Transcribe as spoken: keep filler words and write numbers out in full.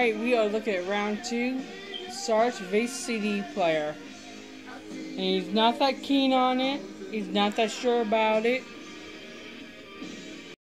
Alright, we are looking at round two. Sarge vs C D player. And he's not that keen on it. He's not that sure about it.